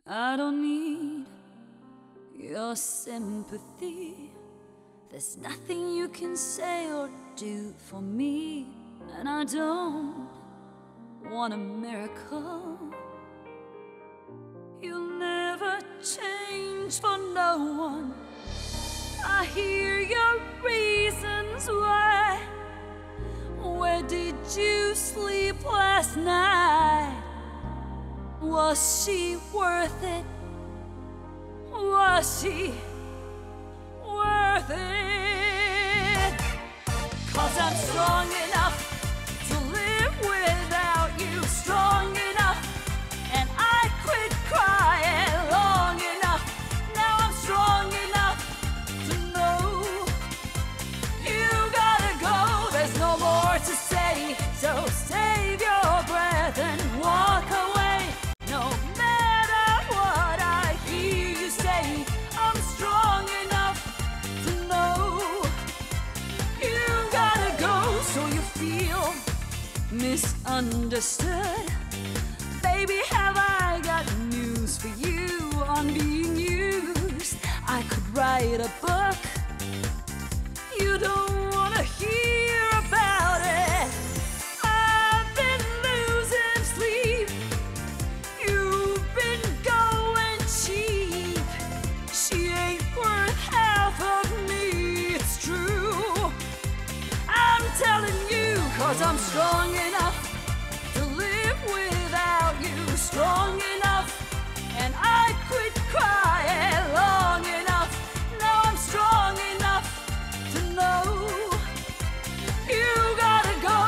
I don't need your sympathy. There's nothing you can say or do for me, and I don't want a miracle. You'll never change for no one. I hear your reasons why. Where did you sleep last night? Was she worth it? Was she worth it? 'Cause I'm strong enough to live without you, strong enough, and I quit crying long enough. Now I'm strong enough to know you gotta go. There's no more to say, so save your breath and walk away. No matter what I hear you say, I'm strong enough to know you gotta go. So you feel misunderstood. Baby, have I got news for you on being used? I could write a book. You don't wanna hear about it. I've been losing sleep. You've been going cheap. She ain't worth half of me, it's true. I'm telling you, 'cause I'm strong enough to live without you, strong enough, and I quit crying long enough. Now I'm strong enough to know you gotta go.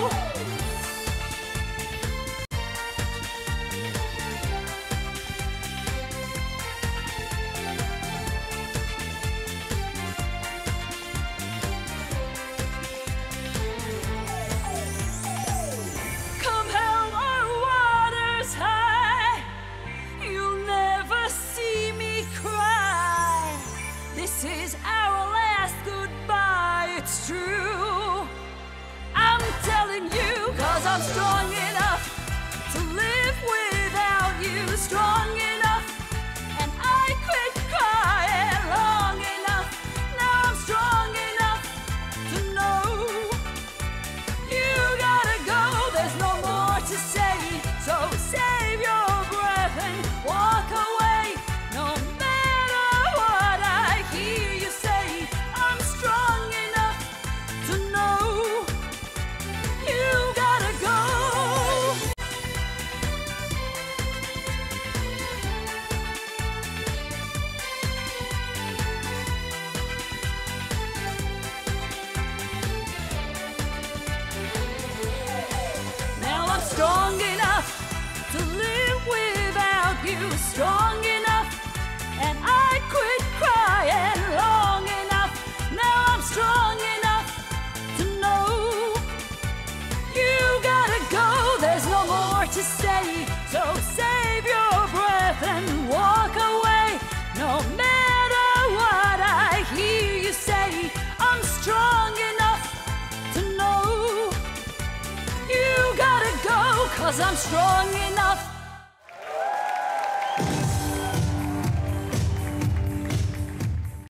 Come hell or water's high, you'll never see me cry. This is our last goodbye, it's true. I'm telling you, 'cause I'm strong enough to live without you, strong enough, and I quit crying long enough. Now I'm strong enough to know you gotta go. There's no more to say, so save your breath and walk away. No matter what I hear you say, I'm strong enough to know you gotta go. Now I'm strong enough to live without you, strong enough, and I quit crying long enough. Now I'm strong enough to know you gotta go. There's no more to say, so save your breath and walk away. No matter what I hear you say, I'm strong enough to know you gotta go. 'Cause I'm strong enough